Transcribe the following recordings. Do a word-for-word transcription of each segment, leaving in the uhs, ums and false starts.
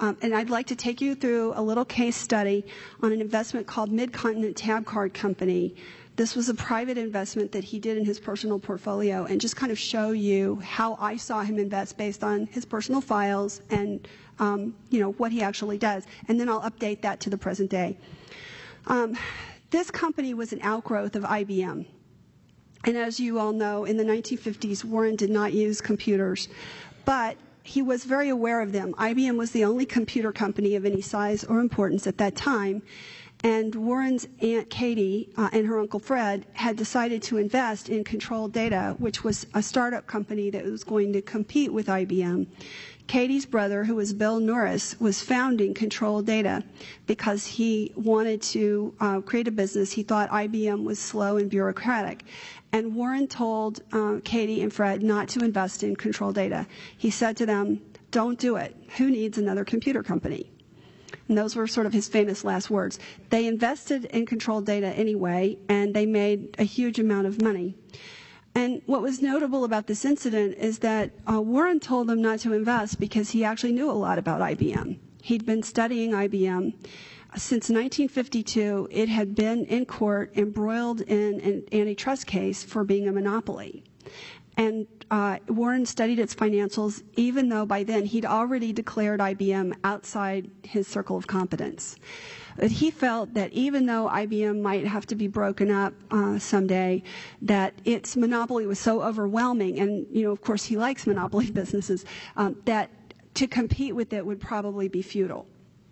Um, and I'd like to take you through a little case study on an investment called Mid-Continent Tab Card Company. This was a private investment that he did in his personal portfolio, and just kind of show you how I saw him invest based on his personal files and um, you know, what he actually does. And then I'll update that to the present day. Um, this company was an outgrowth of I B M. And as you all know, in the nineteen fifties, Warren did not use computers, but he was very aware of them. I B M was the only computer company of any size or importance at that time. And Warren's Aunt Katie uh, and her Uncle Fred had decided to invest in Control Data, which was a startup company that was going to compete with I B M. Katie's brother, who was Bill Norris, was founding Control Data because he wanted to uh, create a business. He thought I B M was slow and bureaucratic. And Warren told uh, Katie and Fred not to invest in Control Data. He said to them, "Don't do it. Who needs another computer company?" And those were sort of his famous last words. They invested in Control Data anyway, and they made a huge amount of money. And what was notable about this incident is that uh, Warren told them not to invest because he actually knew a lot about I B M. He'd been studying I B M. Since nineteen fifty-two, it had been in court embroiled in an antitrust case for being a monopoly. And uh, Warren studied its financials, even though by then he'd already declared I B M outside his circle of competence. But he felt that even though I B M might have to be broken up uh, someday, that its monopoly was so overwhelming, and you know, of course, he likes monopoly businesses, um, that to compete with it would probably be futile.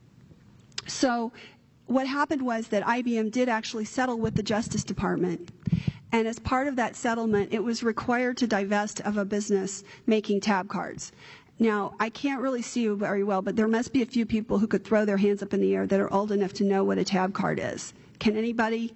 So what happened was that I B M did actually settle with the Justice Department. And as part of that settlement, it was required to divest of a business making tab cards. Now, I can't really see you very well, but there must be a few people who could throw their hands up in the air that are old enough to know what a tab card is. Can anybody?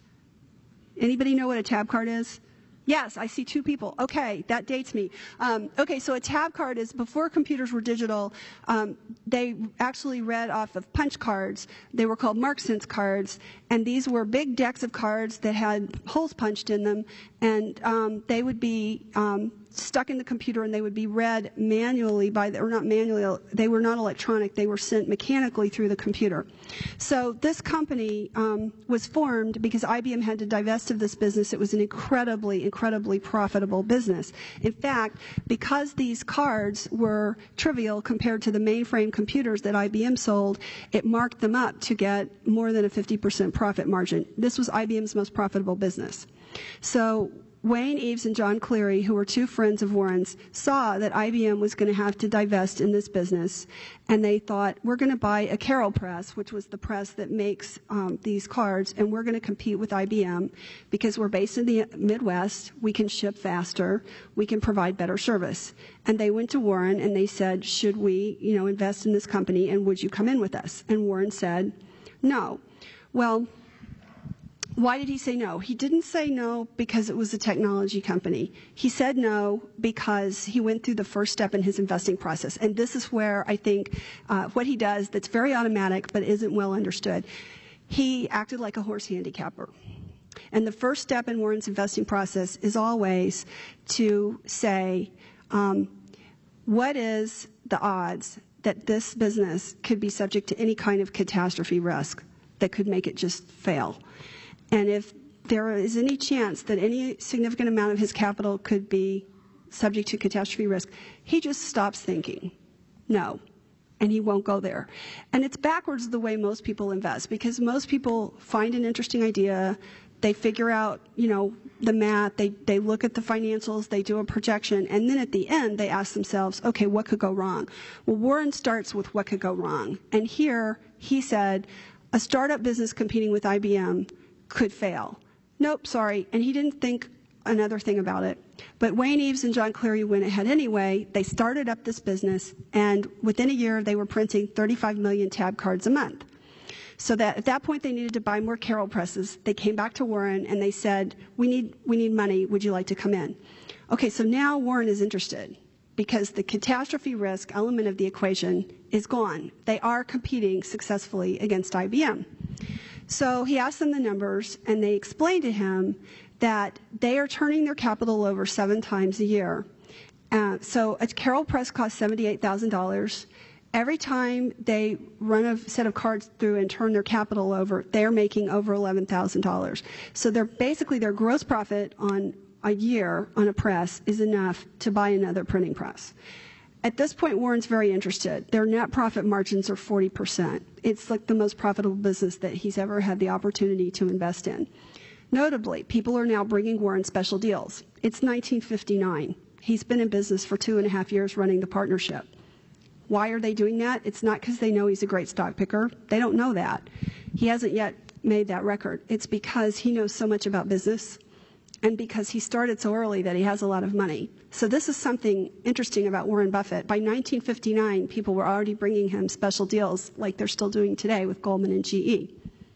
Anybody know what a tab card is? Yes, I see two people. Okay, that dates me. Um, okay, so a tab card is, before computers were digital, um, they actually read off of punch cards. They were called MarkSense cards, and these were big decks of cards that had holes punched in them, and um, they would be um, stuck in the computer, and they would be read manually by, the, or not manually, they were not electronic, they were sent mechanically through the computer. So this company um, was formed because I B M had to divest of this business. It was an incredibly, incredibly profitable business. In fact, because these cards were trivial compared to the mainframe computers that I B M sold, it marked them up to get more than a fifty percent profit margin. This was I B M's most profitable business. So Wayne Eves and John Cleary, who were two friends of Warren's, saw that I B M was going to have to divest in this business, and they thought, we're going to buy a Carroll press, which was the press that makes um, these cards, and we're going to compete with I B M because we're based in the Midwest, we can ship faster, we can provide better service. And they went to Warren and they said, should we, you know, invest in this company, and would you come in with us? And Warren said, no. Well, why did he say no? He didn't say no because it was a technology company. He said no because he went through the first step in his investing process. And this is where I think uh, what he does that's very automatic but isn't well understood. He acted like a horse handicapper. And the first step in Warren's investing process is always to say, um, what is the odds that this business could be subject to any kind of catastrophe risk that could make it just fail? And if there is any chance that any significant amount of his capital could be subject to catastrophe risk, he just stops thinking, no, and he won't go there. And it's backwards the way most people invest, because most people find an interesting idea, they figure out, you know, the math, they, they look at the financials, they do a projection, and then at the end they ask themselves, okay, what could go wrong? Well, Warren starts with what could go wrong. And here he said, a startup business competing with I B M could fail. Nope, sorry. And he didn't think another thing about it. But Wayne Eves and John Cleary went ahead anyway. They started up this business, and within a year they were printing thirty-five million tab cards a month. So that at that point they needed to buy more Carroll presses. They came back to Warren and they said, we need, we need money. Would you like to come in? Okay, so now Warren is interested because the catastrophe risk element of the equation is gone. They are competing successfully against I B M. So he asked them the numbers, and they explained to him that they are turning their capital over seven times a year. Uh, so a Carroll press costs seventy-eight thousand dollars. Every time they run a set of cards through and turn their capital over, they're making over eleven thousand dollars. So they're basically their gross profit on a year on a press is enough to buy another printing press. At this point, Warren's very interested. Their net profit margins are forty percent. It's like the most profitable business that he's ever had the opportunity to invest in. Notably, people are now bringing Warren special deals. It's nineteen fifty-nine. He's been in business for two and a half years running the partnership. Why are they doing that? It's not because they know he's a great stock picker. They don't know that. He hasn't yet made that record. It's because he knows so much about business and because he started so early that he has a lot of money. So this is something interesting about Warren Buffett. By nineteen fifty-nine, people were already bringing him special deals like they're still doing today with Goldman and G E.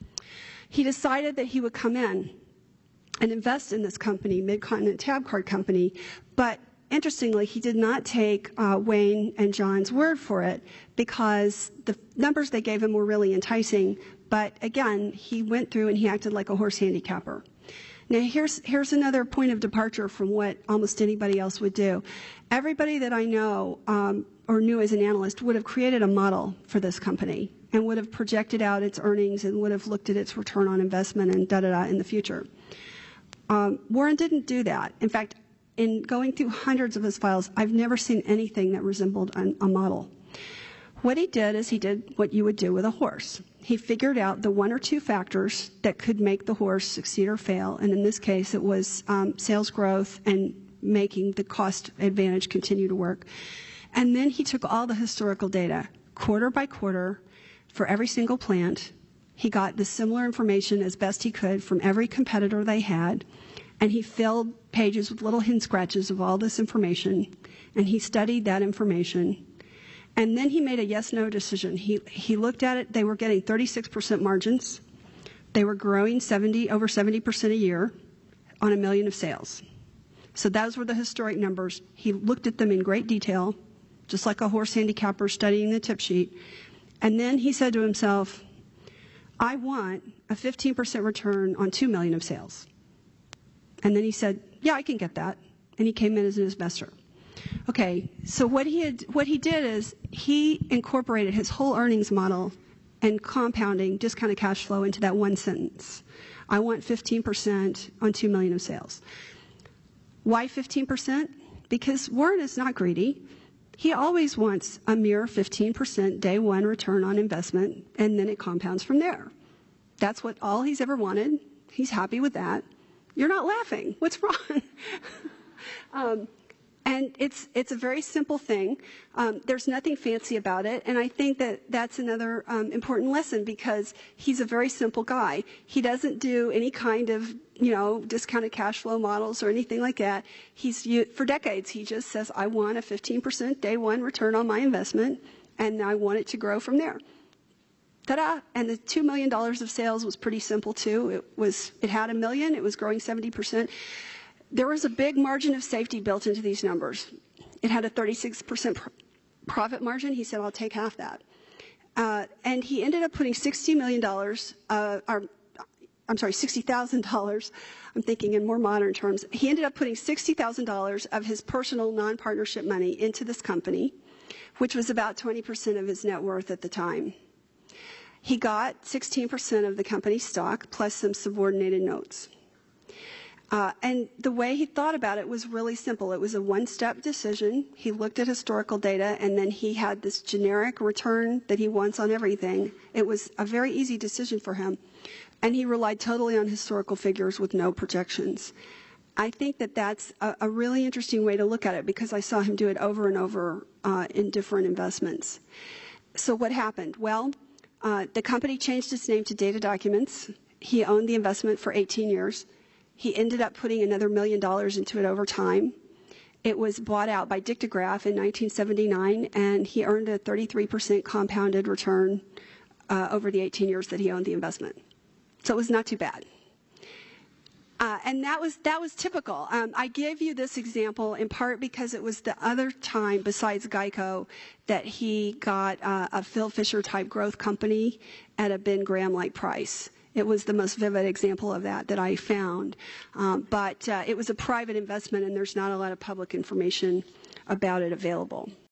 He decided that he would come in and invest in this company, Mid-Continent Tab Card Company, but interestingly, he did not take uh, Wayne and John's word for it because the numbers they gave him were really enticing. But again, he went through and he acted like a horse handicapper. Now, here's, here's another point of departure from what almost anybody else would do. Everybody that I know um, or knew as an analyst would have created a model for this company and would have projected out its earnings and would have looked at its return on investment and da-da-da in the future. Um, Warren didn't do that. In fact, in going through hundreds of his files, I've never seen anything that resembled an, a model. What he did is he did what you would do with a horse. He figured out the one or two factors that could make the horse succeed or fail, and in this case it was um, sales growth and making the cost advantage continue to work. And then he took all the historical data, quarter by quarter, for every single plant. He got the similar information as best he could from every competitor they had, and he filled pages with little hint scratches of all this information, and he studied that information. And then he made a yes-no decision. He, he looked at it. They were getting thirty-six percent margins. They were growing seventy, over seventy percent a year on a million of sales. So those were the historic numbers. He looked at them in great detail, just like a horse handicapper studying the tip sheet. And then he said to himself, I want a fifteen percent return on two million of sales. And then he said, yeah, I can get that. And he came in as an investor. Okay, so what he had, what he did is he incorporated his whole earnings model and compounding discounted cash flow into that one sentence. I want fifteen percent on two million of sales. Why fifteen percent? Because Warren is not greedy. He always wants a mere fifteen percent day one return on investment, and then it compounds from there. That's what all he's ever wanted. He's happy with that. You're not laughing. What's wrong? um, and it's it's a very simple thing. Um, there's nothing fancy about it, and I think that that's another um, important lesson because he's a very simple guy. He doesn't do any kind of you know discounted cash flow models or anything like that. He's for decades he just says, I want a fifteen percent day one return on my investment, and I want it to grow from there. Ta-da! And the two million dollars of sales was pretty simple too. It was it had a million. It was growing seventy percent. There was a big margin of safety built into these numbers. It had a thirty-six percent pr profit margin. He said, I'll take half that. Uh, and he ended up putting sixty million dollars, uh, or, I'm sorry, sixty thousand dollars. I'm thinking in more modern terms. He ended up putting sixty thousand dollars of his personal non-partnership money into this company, which was about twenty percent of his net worth at the time. He got sixteen percent of the company's stock plus some subordinated notes. Uh, and the way he thought about it was really simple. It was a one-step decision. He looked at historical data, and then he had this generic return that he wants on everything. It was a very easy decision for him. And he relied totally on historical figures with no projections. I think that that's a, a really interesting way to look at it because I saw him do it over and over uh, in different investments. So what happened? Well, uh, the company changed its name to Data Documents. He owned the investment for eighteen years. He ended up putting another million dollars into it over time. It was bought out by Dictograph in nineteen seventy-nine, and he earned a thirty-three percent compounded return uh, over the eighteen years that he owned the investment. So it was not too bad. Uh, and that was that was typical. Um, I gave you this example in part because it was the other time besides Geico that he got uh, a Phil Fisher type growth company at a Ben Graham-like price. It was the most vivid example of that that I found. Um, but uh, it was a private investment, and there's not a lot of public information about it available.